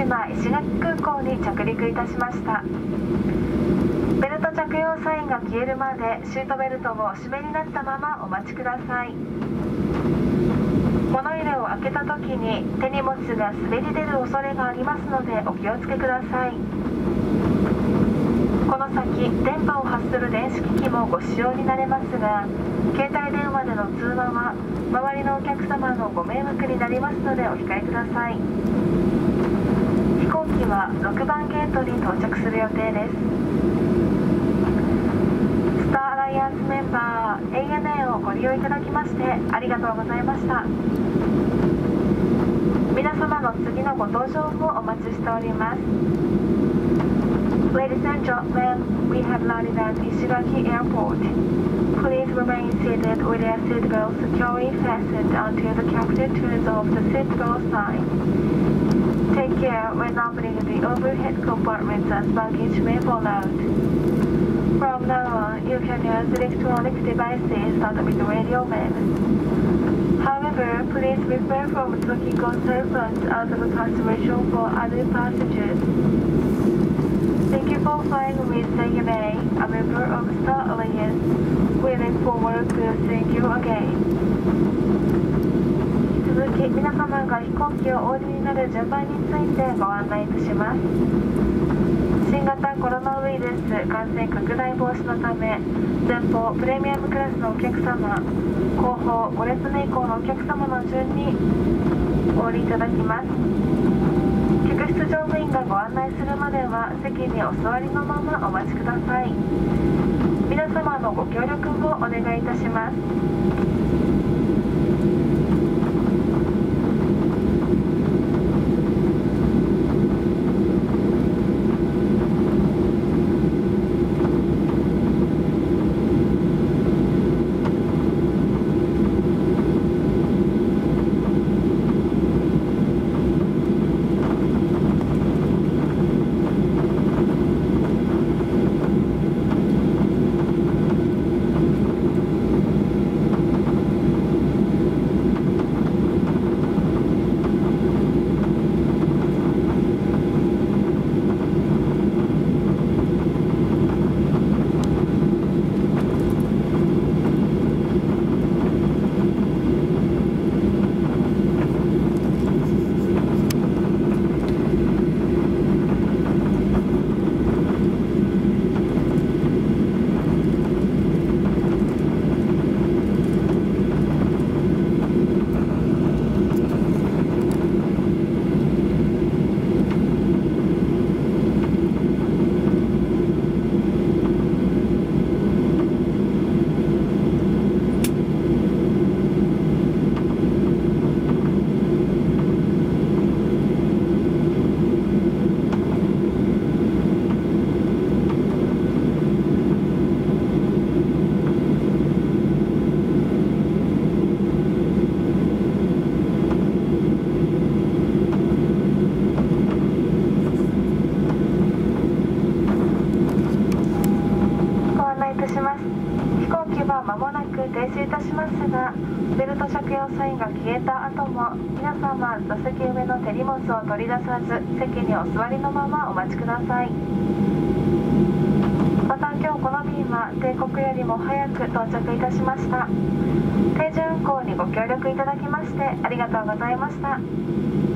今、石垣空港に着陸いたしました。ベルト着用サインが消えるまでシートベルトをお締めになったままお待ちください。物入れを開けた時に手荷物が滑り出る恐れがありますのでお気をつけください。この先、電波を発する電子機器もご使用になれますが、携帯電話での通話は周りのお客様のご迷惑になりますのでお控えください。飛行機は6番ゲートに到着する予定です。スターアライアンスメンバー ANA をご利用いただきましてありがとうございました。皆様の次のご搭乗もお待ちしております。Ladies and gentlemen, we have landed at Ishigaki Airport. Please remain seated with your seatbelt securely fastened until the captain turns off the seatbelt sign. Take care when opening the overhead compartments as baggage may fall out. From now on, you can use electronic devices and with radio waves. However, please refrain from talking on cell phones out of consideration for other passengers. Thank you for flying with ANA, a member of Star Alliance. We look forward to seeing you again. 引き続き皆様が飛行機をお降りになる順番についてご案内いたします。新型コロナウイルス感染拡大防止のため、前方プレミアムクラスのお客様、後方5列目以降のお客様の順にお降りいただきます。客室乗務員がご案内するまでは席にお座りのままお待ちください。皆様のご協力をお願いいたします。間もなく停止いたしますが、ベルト着用サインが消えた後も皆様座席上の手荷物を取り出さず席にお座りのままお待ちください。また今日この便は定刻よりも早く到着いたしました。定時運行にご協力いただきましてありがとうございました。